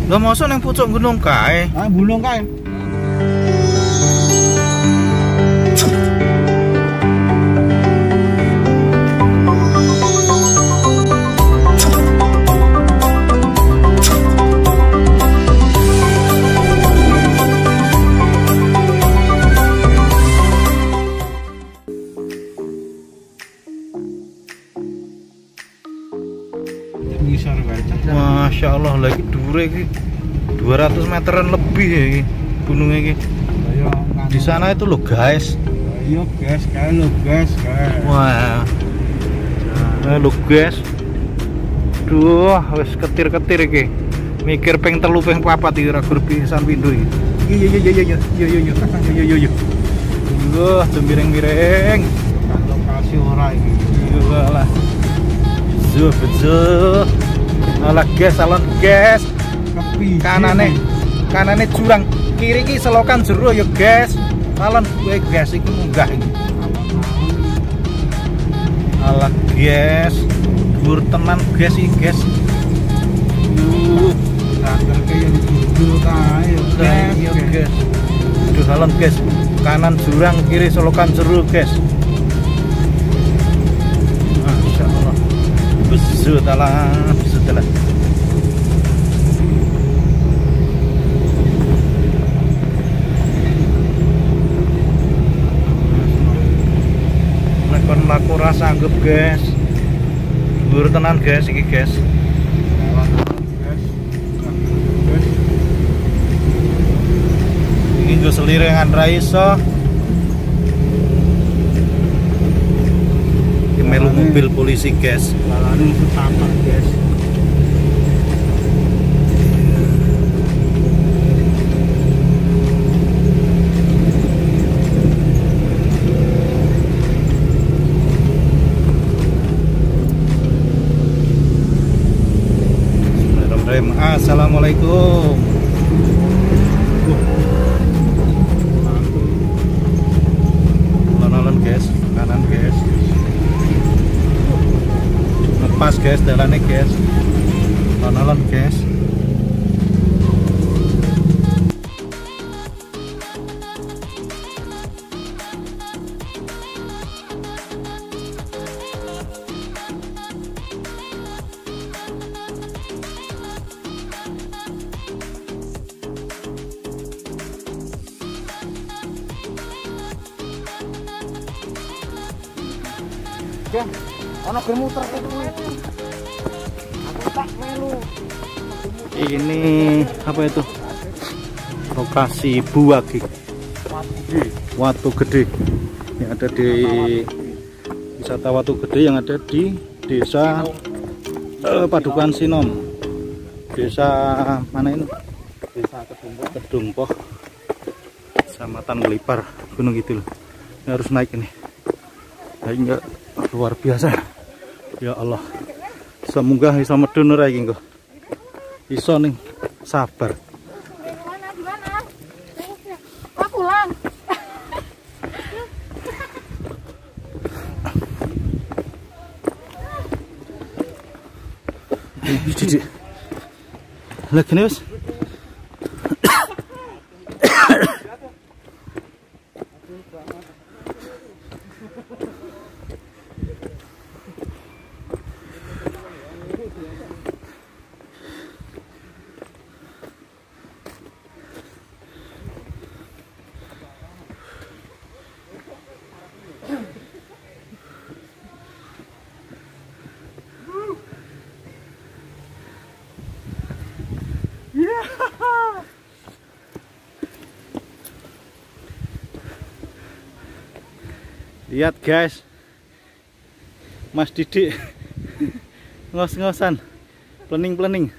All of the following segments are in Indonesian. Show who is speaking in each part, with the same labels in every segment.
Speaker 1: Lah mosok nang pucuk gunung kae.
Speaker 2: Ah, gunung kae.
Speaker 1: Masya Allah, lagi dure iki 200 meteran lebih ya iki gunungnya iki. Di sana itu loh guys.
Speaker 2: Ayo guys, kae lo guys, kae.
Speaker 1: Wah. Lo guys. Duh, wis ketir-ketir iki. Mikir ping 3 ping 4 iki ora gur pisan pindho iki. Yo. Duh, miring-miring.
Speaker 2: Lokasi ora iki.
Speaker 1: Iyalah. Betul. Alah guys, salon guys. Kanane jurang, kiri ki selokan jero ya guys. Salon gue guys iki munggah iki. Alah guys, dhuwur tenan guys iki guys.
Speaker 2: Tanggal ke yang dulu kae
Speaker 1: Yo guys. Duh salon guys, kanan jurang, kiri selokan jero guys. Masya Allah. Bismillah. Kon laku rasa anggap guys. Dhuwur tenan guys iki guys. Iki nggo seliringan ra iso. Iki melu mobil polisi guys.
Speaker 2: Lalane setapak guys.
Speaker 1: Assalamualaikum. Alon-alon guys, kanan guys. Ngepas guys, jalannya guys. Alon-alon guys.
Speaker 2: Ono gemuter itu. Aku tak melu.
Speaker 1: Ini apa itu? Lokasi Buwagi. Watu Gede. Yang ada di wisata Watu Gede yang ada di Desa Padukan Sinom. Desa mana ini?
Speaker 2: Desa
Speaker 1: Kedumpoh. Kecamatan Ngelipar, Gunung Kidul. Ini harus naik ini. Enggak luar biasa. Ya Allah. Semoga bisa medun ora iki engko. Iso ning sabar.
Speaker 3: Gimana? Kok pulang?
Speaker 1: Lagi nih wis. Lihat guys, Mas Didik ngos-ngosan, plening-plening.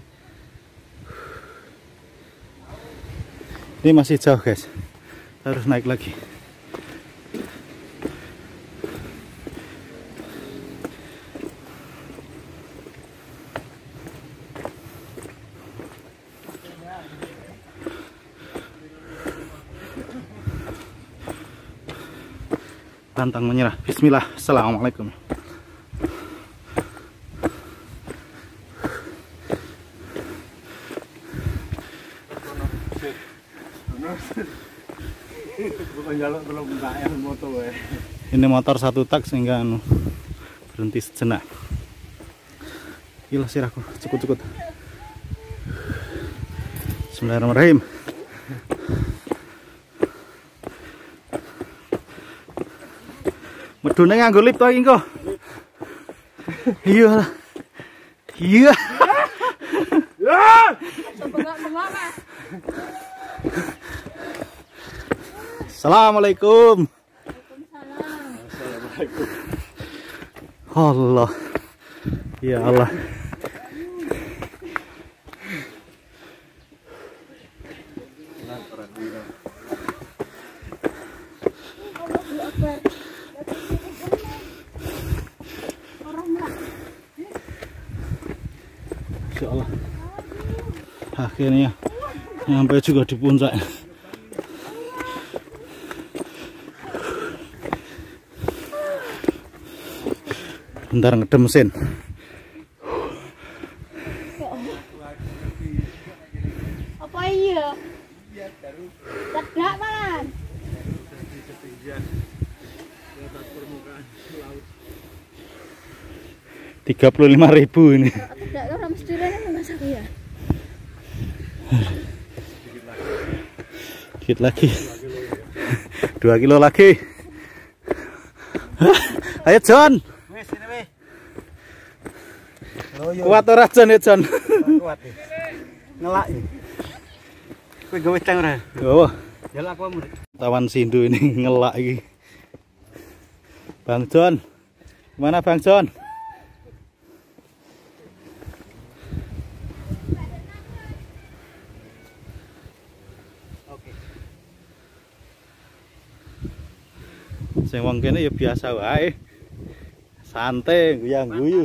Speaker 1: Ini masih jauh guys, harus naik lagi. Pantang menyerah. Bismillah. Assalamualaikum.
Speaker 2: Bukan jaluk belum bayar motor ya.
Speaker 1: Ini motor satu tak sehingga berhenti sejenak. Gila sirahku, cukut-cukut. Bismillahirrahmanirrahim. Medune nganggo lip to iki kok. Iya lah. Iya.
Speaker 3: Bengok-bengok, Mas.
Speaker 1: Assalamualaikum.
Speaker 3: Waalaikumsalam.
Speaker 1: Allah. Ya Allah. Insya Allah. Akhirnya sampai juga di puncak. Bentar ngedem mesin.
Speaker 3: Apa iya? Cedak malan.
Speaker 1: 35.000 ini.
Speaker 3: Cedak ora mesti rene enggak sak ya.
Speaker 1: Dikit lagi. 2 kilo lagi. Ayo John.
Speaker 2: Wes ini weh.
Speaker 1: Kuat ora John ya John?
Speaker 2: Kuat. Ngelak iki. Kowe gawe tang ora?
Speaker 1: Oh,
Speaker 2: Jaluk aku murid.
Speaker 1: tawan sindu ini ngelak iki. Bang John. Gimana Bang John?
Speaker 2: Oke.
Speaker 1: Sing wong kene ya biasa wae. Santai guyang-guyu.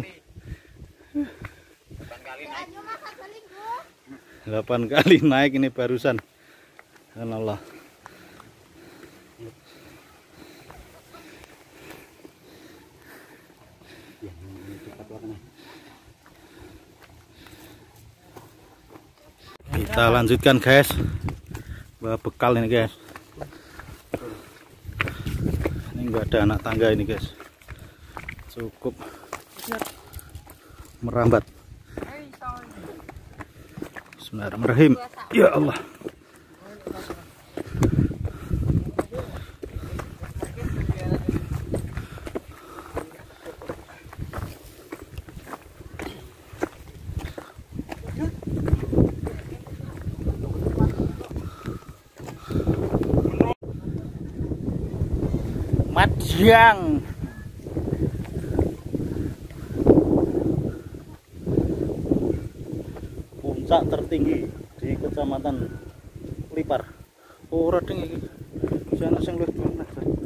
Speaker 1: 8 kali naik ini barusan. Allah. Kita lanjutkan guys. Bawa bekal ini guys. Ini enggak ada anak tangga ini guys. Cukup merambat. Bismillahirrahmanirrahim. Ya Allah. Madjang. Puncak tertinggi di Kecamatan Lipar. Oh, radeng iki. Sana sing luwih dhuwur.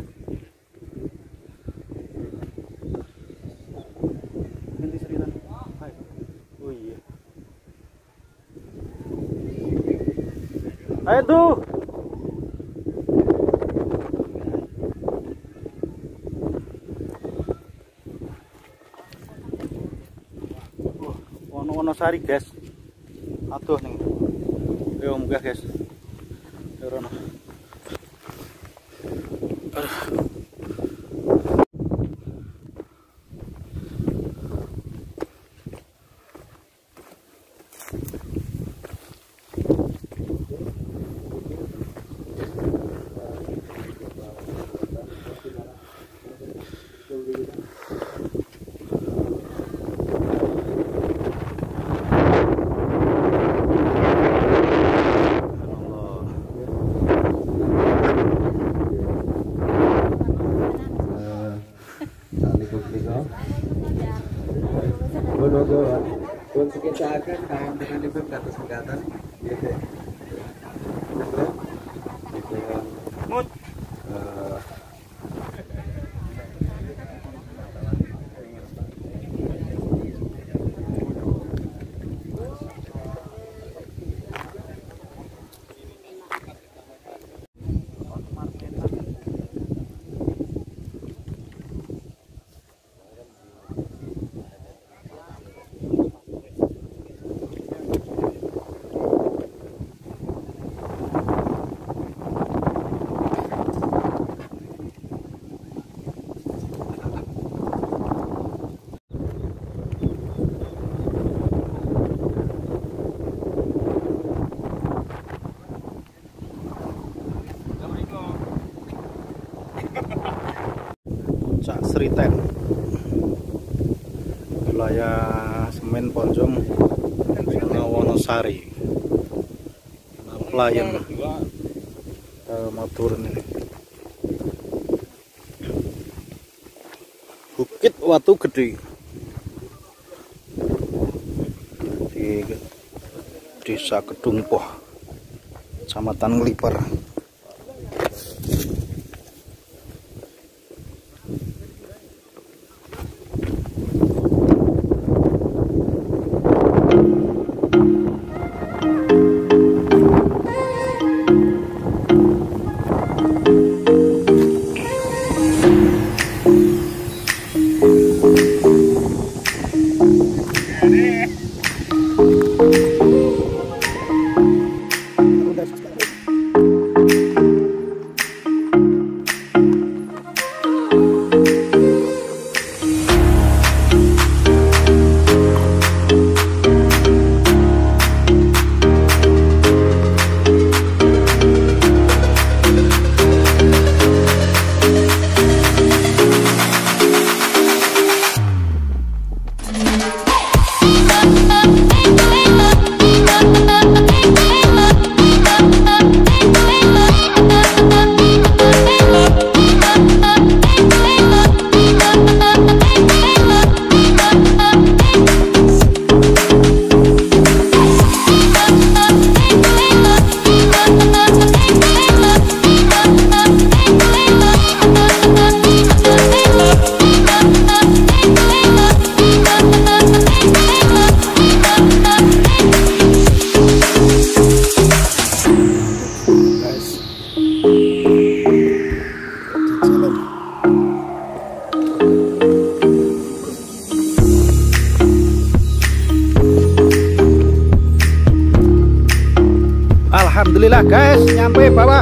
Speaker 1: Ganti seritan. Oh iya. Ayo tuh. Wonosari guys. Atuh nih. Yo munggah guys. Rono.
Speaker 2: Pun sekitakan kawan dengan ibu ke atas ke atas. Mut.
Speaker 1: Sriten, wilayah Semen Ponjong, sana Wonosari. Nah, pelayan mau turun ini. Bukit Watu Gede di Desa Kedungpoh, Kecamatan Nglipar. Alhamdulillah guys, nyampe bawah.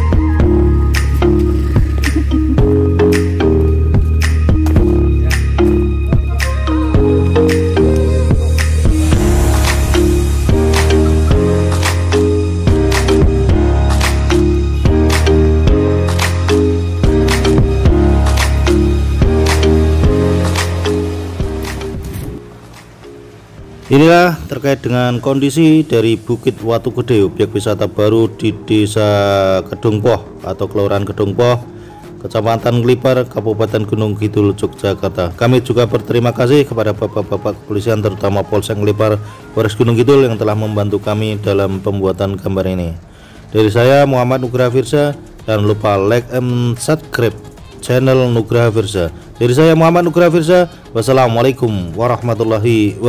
Speaker 1: Inilah terkait dengan kondisi dari Bukit Watu Gede, objek wisata baru di Desa Kedungpoh atau Kelurahan Kedungpoh, Kecamatan Nglipar, Kabupaten Gunung Kidul, Yogyakarta. Kami juga berterima kasih kepada bapak-bapak kepolisian, terutama Polsek Nglipar, Polres Gunung Kidul yang telah membantu kami dalam pembuatan gambar ini. Dari saya Muhammad Nugraha Firza, jangan lupa like and subscribe channel Nugraha Firza. Dari saya Muhammad Nugraha Firza, wassalamualaikum warahmatullahi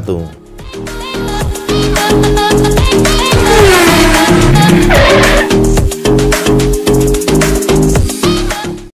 Speaker 1: wabarakatuh.